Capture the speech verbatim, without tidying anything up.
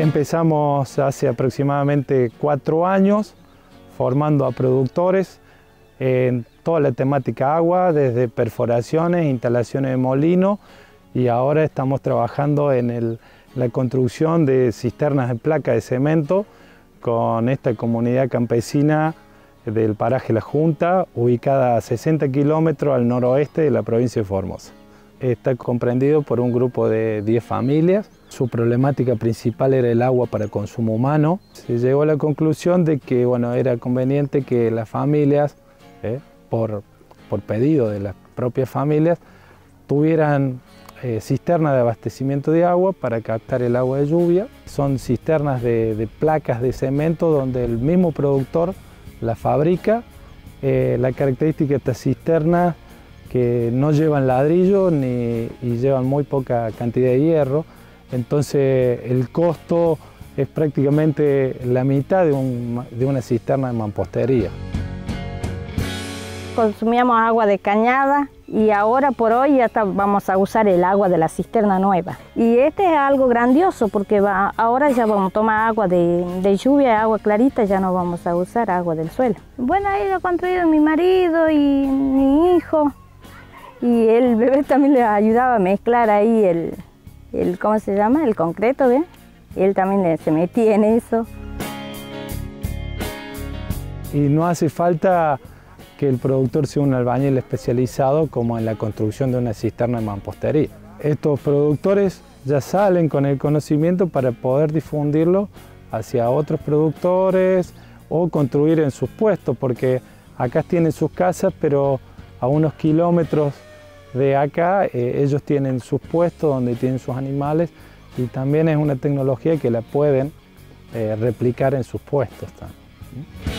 Empezamos hace aproximadamente cuatro años formando a productores en toda la temática agua, desde perforaciones, instalaciones de molino, y ahora estamos trabajando en el, la construcción de cisternas de placa de cemento con esta comunidad campesina del paraje La Junta, ubicada a sesenta kilómetros al noroeste de la provincia de Formosa. Está comprendido por un grupo de diez familias. Su problemática principal era el agua para consumo humano. Se llegó a la conclusión de que bueno, era conveniente que las familias, eh, por, por pedido de las propias familias, tuvieran eh, cisternas de abastecimiento de agua para captar el agua de lluvia. Son cisternas de, de placas de cemento donde el mismo productor la fabrica. Eh, la característica de estas cisternas que no llevan ladrillo ni, y llevan muy poca cantidad de hierro, entonces el costo es prácticamente la mitad de, un, de una cisterna de mampostería. Consumíamos agua de cañada y ahora por hoy ya está, vamos a usar el agua de la cisterna nueva. Y este es algo grandioso porque va, ahora ya vamos a tomar agua de, de lluvia, agua clarita, ya no vamos a usar agua del suelo. Bueno, ahí lo ha construido mi marido y mi hijo. Y el bebé también le ayudaba a mezclar ahí el, el ¿cómo se llama? El concreto, ¿ven? Él también le, se metía en eso. Y no hace falta que el productor sea un albañil especializado como en la construcción de una cisterna de mampostería. Estos productores ya salen con el conocimiento para poder difundirlo hacia otros productores o construir en sus puestos, porque acá tienen sus casas, pero a unos kilómetros de acá eh, ellos tienen sus puestos donde tienen sus animales, y también es una tecnología que la pueden eh, replicar en sus puestos también.